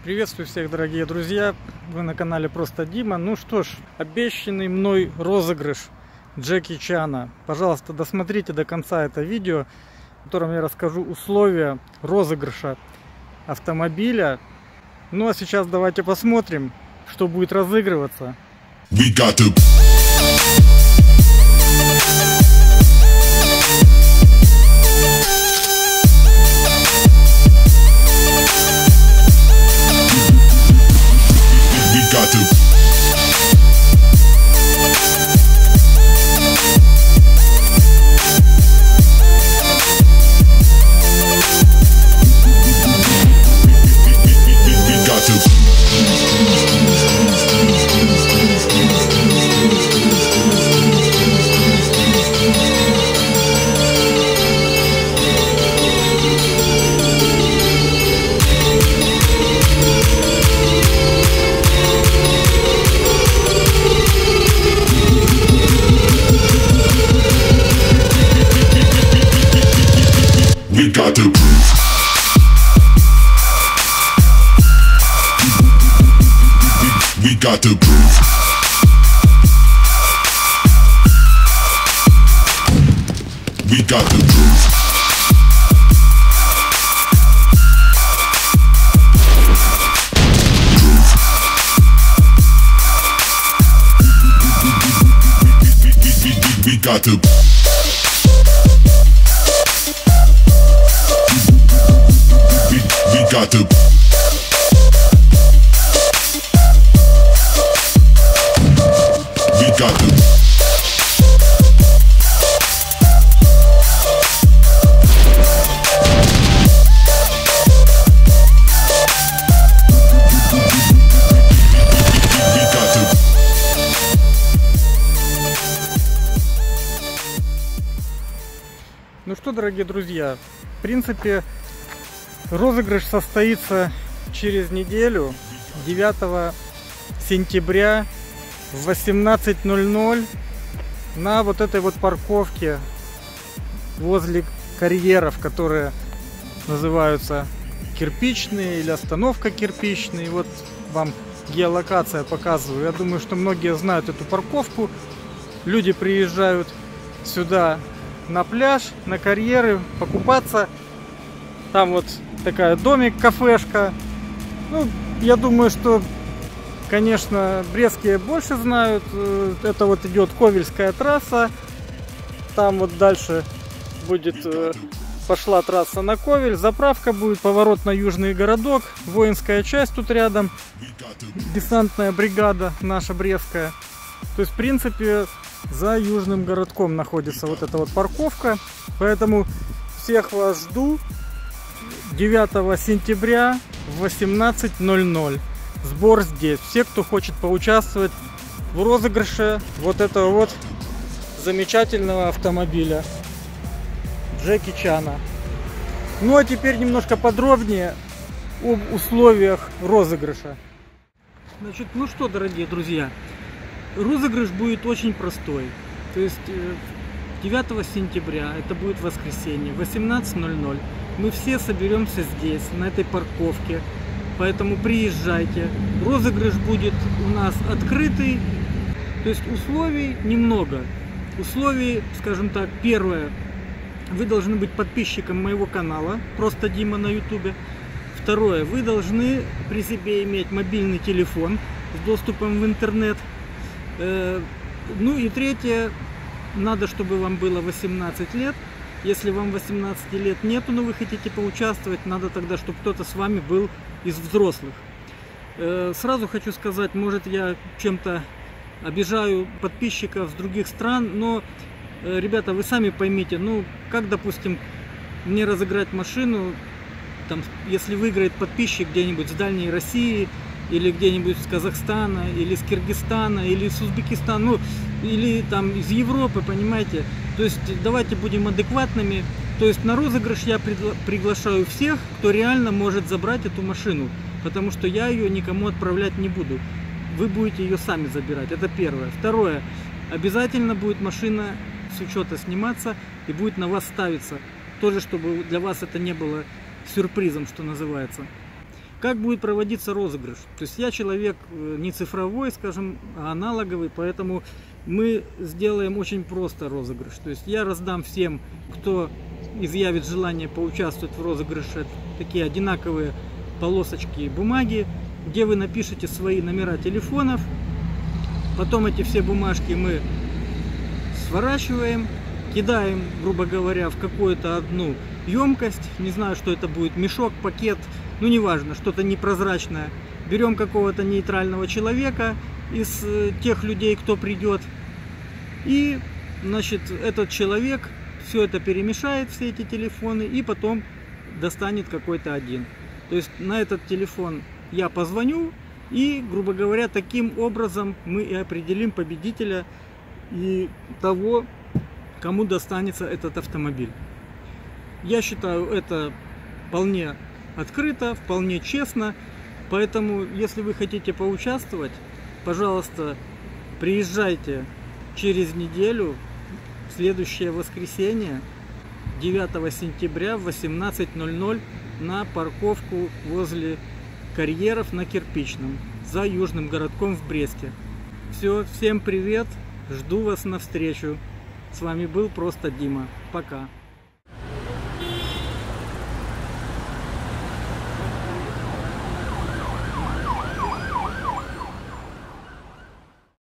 Приветствую всех, дорогие друзья! Вы на канале Просто Дима. Ну что ж, обещанный мной розыгрыш Джеки Чана. Пожалуйста, досмотрите до конца это видео, в котором я расскажу условия розыгрыша автомобиля. Ну а сейчас давайте посмотрим, что будет разыгрываться. We got to prove. We got to prove. We got to prove. We got to. We got to. We got to. Ну что, дорогие друзья, в принципе, розыгрыш состоится через неделю, 9 сентября в 18:00 на вот этой вот парковке возле карьеров, которые называются кирпичные или остановка кирпичные. Вот вам геолокация показываю. Я думаю, что многие знают эту парковку. Люди приезжают сюда на пляж, на карьеры покупаться. Там вот такая домик, кафешка. Ну, я думаю, что, конечно, брестские больше знают. Это вот идет Ковельская трасса. Там вот дальше будет пошла трасса на Ковель. Заправка будет, поворот на Южный городок. Воинская часть тут рядом. Десантная бригада наша брестская. То есть, в принципе, за Южным городком находится вот эта вот парковка. Поэтому всех вас жду 9 сентября в 18:00. Сбор здесь. Все, кто хочет поучаствовать в розыгрыше вот этого вот замечательного автомобиля Джеки Чана. Ну а теперь немножко подробнее об условиях розыгрыша. Значит, ну что, дорогие друзья, розыгрыш будет очень простой. То есть 9 сентября, это будет воскресенье, 18:00. Мы все соберемся здесь, на этой парковке. Поэтому приезжайте. Розыгрыш будет у нас открытый. То есть условий немного. Условий, скажем так, первое. Вы должны быть подписчиком моего канала Просто Дима на ютубе. Второе. Вы должны при себе иметь мобильный телефон с доступом в интернет. Ну и третье. Надо, чтобы вам было 18 лет. Если вам 18 лет нету, но вы хотите поучаствовать, надо тогда, чтобы кто-то с вами был из взрослых. Сразу хочу сказать, может, я чем-то обижаю подписчиков с других стран, но, ребята, вы сами поймите, ну, как, допустим, мне разыграть машину, там, если выиграет подписчик где-нибудь с дальней России, или где-нибудь с Казахстана, или с Киргизстана, или с Узбекистана, ну, или там из Европы, понимаете. То есть давайте будем адекватными. То есть на розыгрыш я приглашаю всех, кто реально может забрать эту машину, потому что я ее никому отправлять не буду. Вы будете ее сами забирать, это первое. Второе, обязательно будет машина с учета сниматься и будет на вас ставиться. Тоже, чтобы для вас это не было сюрпризом, что называется. Как будет проводиться розыгрыш? То есть я человек не цифровой, скажем, а аналоговый, поэтому мы сделаем очень просто розыгрыш. То есть я раздам всем, кто изъявит желание поучаствовать в розыгрыше, такие одинаковые полосочки бумаги, где вы напишите свои номера телефонов. Потом эти все бумажки мы сворачиваем, кидаем, грубо говоря, в какую-то одну емкость. Не знаю, что это будет, мешок, пакет, ну неважно, что-то непрозрачное. Берем какого-то нейтрального человека из тех людей, кто придет. И, значит, этот человек все это перемешает, все эти телефоны, и потом достанет какой-то один. То есть на этот телефон я позвоню, и, грубо говоря, таким образом мы и определим победителя и того, кому достанется этот автомобиль. Я считаю, это вполне открыто, вполне честно. Поэтому, если вы хотите поучаствовать, пожалуйста, приезжайте через неделю, в следующее воскресенье, 9 сентября в 18:00 на парковку возле карьеров на Кирпичном, за Южным городком в Бресте. Все, всем привет, жду вас на встречу. С вами был просто Дима. Пока.